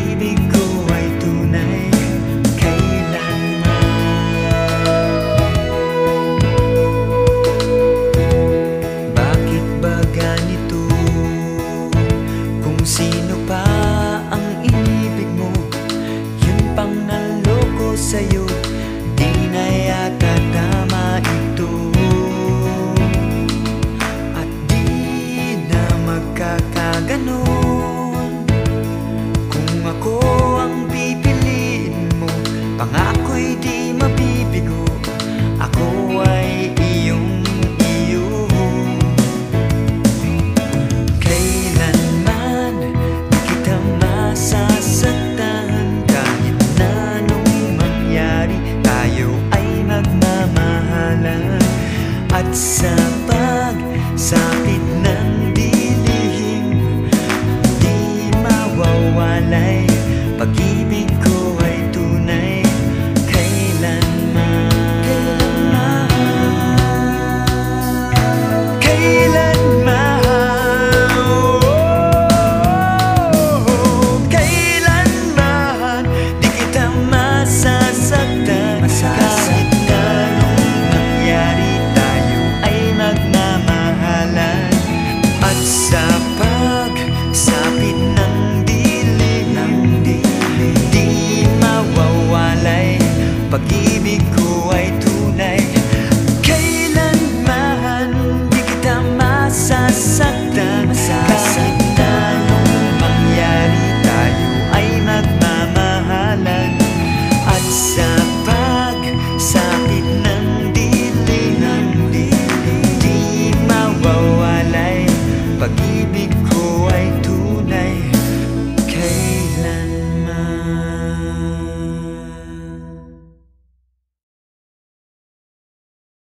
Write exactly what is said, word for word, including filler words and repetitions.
pag-ibig ko ay tunay kailanman. Bakit ba ganito? Kung sino pa ang inibig mo, yun pang naloko sa'yo. Di na yata tama ito, at di na magkakaganon. Kung ako ang pipiliin mo, pangako'y di mabibigo. Ako ay iyong iyo. Kailanman di kita masasaktan. Kahit na anong mangyari, tayo ay magmamahalan. At sa pagsapit ng dilim, di mawawalay pag-ibig ko